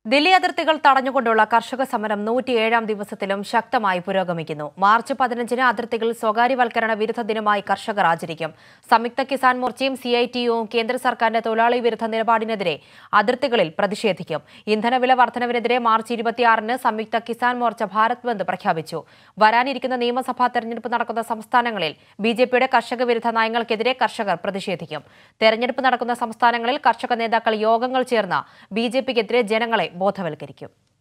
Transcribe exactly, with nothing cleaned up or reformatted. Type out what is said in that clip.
ദില്ലി അതിർത്തികൾ തടഞ്ഞുകൊണ്ടുള്ള കർഷക സമരം നൂറ്റിയേഴാം ദിവസത്തിലും ശക്തമായി പുരോഗമിക്കുന്നു. മാർച്ച് പതിനഞ്ചിന് അതിർത്തികളിൽ സ്വകാര്യവൽക്കരണ വിരുദ്ധ ദിനമായി കർഷകർ ആചരിക്കും. സംയുക്ത കിസാൻ മോർച്ചയും സി ഐ ടി യുവും കേന്ദ്ര സർക്കാരിന്റെ തൊഴിലാളി വിരുദ്ധ നിലപാടിനെതിരെ അതിർത്തികളിൽ പ്രതിഷേധിക്കും. ഇന്ധനവില വർധനവിനെതിരെ മാർച്ച് ഇരുപത്തിയാറിന് സംയുക്ത കിസാൻ മോർച്ച ഭാരത് ബന്ദ് പ്രഖ്യാപിച്ചു. വരാനിരിക്കുന്ന നിയമസഭാ തെരഞ്ഞെടുപ്പ് നടക്കുന്ന സംസ്ഥാനങ്ങളിൽ ബി ജെ പിയുടെ കർഷക വിരുദ്ധ നയങ്ങൾക്കെതിരെ കർഷകർ പ്രതിഷേധിക്കും. തെരഞ്ഞെടുപ്പ് നടക്കുന്ന സംസ്ഥാനങ്ങളിൽ കർഷക നേതാക്കൾ യോഗങ്ങൾ ചേർന്ന് ബി ജെ പിക്കെതിരെ ജനങ്ങളെ ബോധവൽക്കരിക്കും.